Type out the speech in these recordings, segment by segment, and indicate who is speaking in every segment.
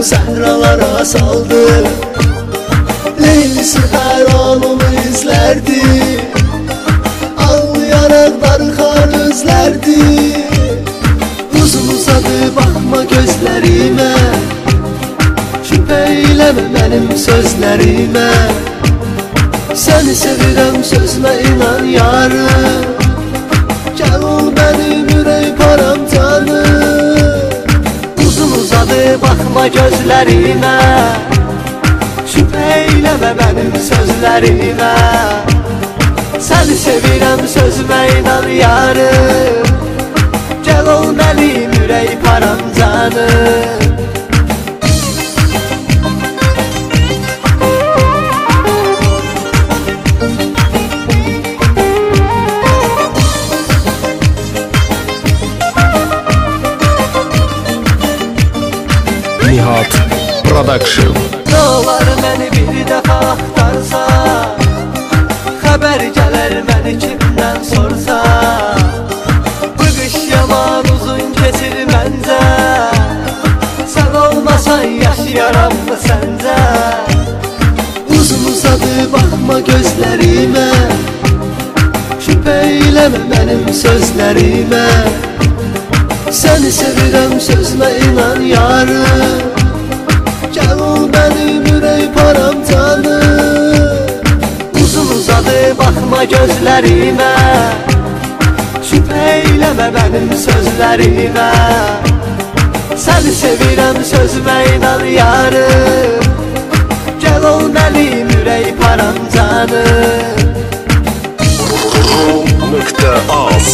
Speaker 1: səhralara saldı. Leylisi hər anımı izlərdi, ağlayaraq darıxar özlərdi. Uzun uzadı baxma gözlərimə, şübhə eləmə mənim sözlərimə. Səni sevirəm sözmə inan yarım, gəl ol mənim ürək paramcanım. Uzun uzadı baxma gözlərimə, şübhə eləmə mənim sözlərimə. Səni sevirəm sözmə inan yarım, gəl ol mənim ürək paramcanım.
Speaker 2: Nihat Production.
Speaker 1: Nə olar məni bir dəfə axtarsa, xəbər gələr məni kimdən sorsa. Bu qış yaman uzun keçir məncə, sən olmasan yaşayaram mı səncə? Uzun uzadı baxma gözlərimə, şübhə eləmə mənim sözlərimə. Səni sevirəm sözmə inan yarım, gəl ol mənim ürək paramcanım. Uzun uzadı baxma gözlərimə, şübhə eləmə mənim sözlərimə. Səni sevirəm sözmə inan yarım, gəl ol mənim ürək paramcanım.
Speaker 2: Rum.az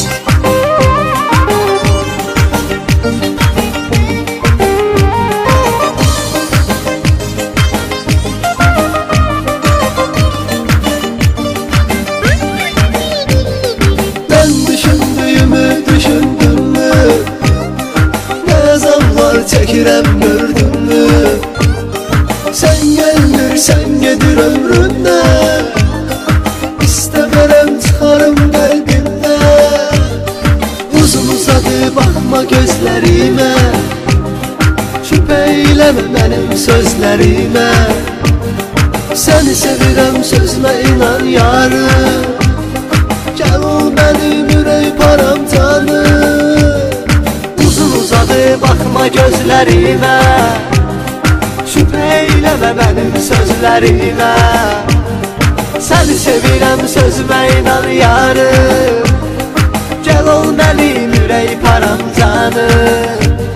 Speaker 1: Düşündünmü, nə zamlar çəkirəm gördünmü? Sən gəlmirsən gedir ömründən, İstəmərəm çıxarım qəlbimdən. Uzun uzadı baxma gözlərimə, şübhə eləmə mənim sözlərimə. Səni sevirəm sözmə inan yarım, gəl ol mənim ürək paramcanım. Uzun uzadı baxma gözlərimə, şübhə eləmə mənim sözlərimə. Səni sevirəm sözmə inan yarım, gəl ol mənim ürək paramcanım.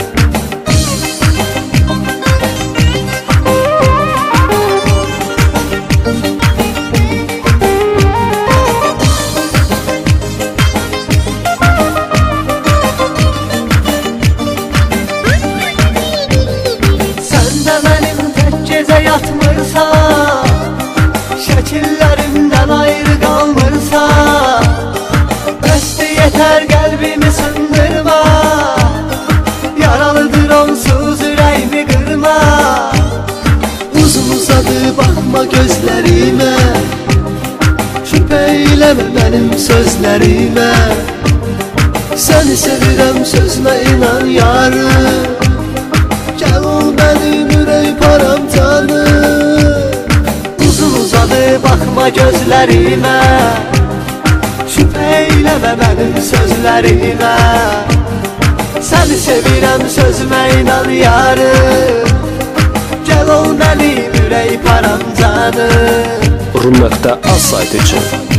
Speaker 1: Yatmırsa, şəkillərimdən ayrı qalmırsa, bəsdir yetər qəlbimi sındırma, yaralıdır onsuz ürəyimi qırma. Uzun uzadı baxma gözlərimə, şübhə eləmə mənim sözlərimə. Səni sevirəm sözmə inan yarım, gəl ol mənim ürək paramcanım. Uzun uzadı baxma gözlərimə, şübhə eləmə mənim sözlərimə. Səni sevirəm sözmə inan yarım, gəl ol mənim ürək paramcanım.
Speaker 2: Rum.az saytı üçün